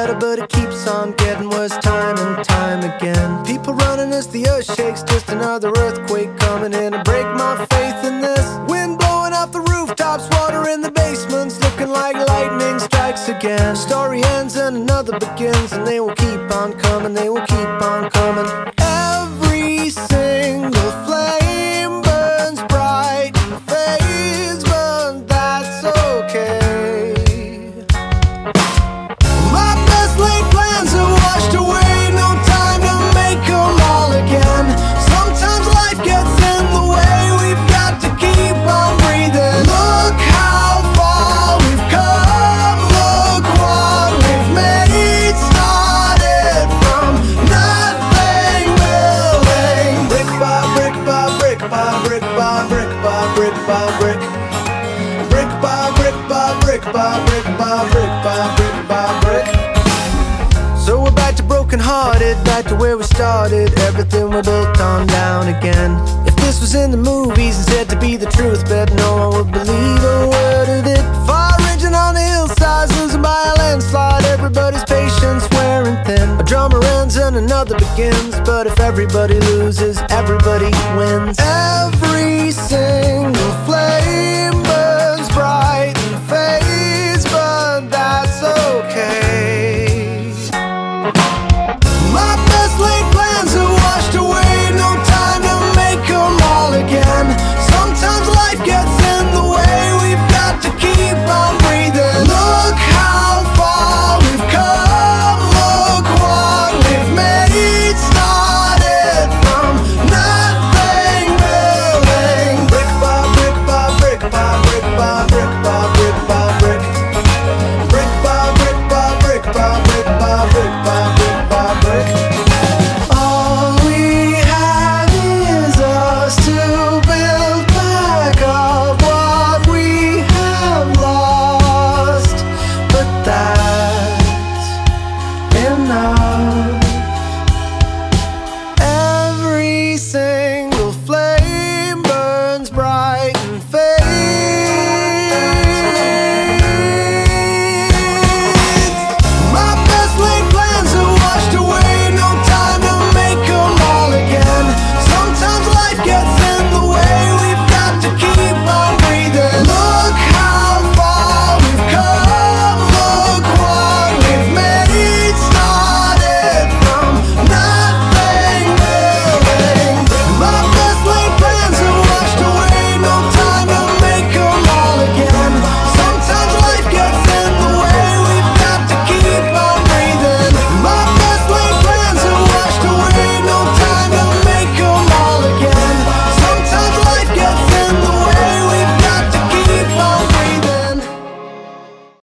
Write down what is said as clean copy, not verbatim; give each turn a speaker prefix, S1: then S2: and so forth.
S1: better, but it keeps on getting worse time and time again. People running as the earth shakes, just another earthquake coming in to break my faith in this. Wind blowing off the rooftops, water in the basements, looking like lightning strikes again. Story ends and another begins, and they will keep on coming, they will keep on coming. Every single flame burns bright and fades, but that's okay. My best laid plans are washed away, no time to make them all again. Sometimes life gets in the way, we've got to keep on breathing. Look how far we've come, look what we've made. Started from nothing, building brick by brick by brick by brick by brick by brick by brick. Brick by brick by brick by brick by brick by brick by brick. So we're back to broken hearted, back to where we started. Everything we built on down again. If this was in the movies and said to be the truth, bet no one would believe a word of it. Fire raging on the hillsides, losing by a landslide. Everybody's patience wearing thin. A drummer ends and another begins, but if everybody loses, everybody wins. Every single flame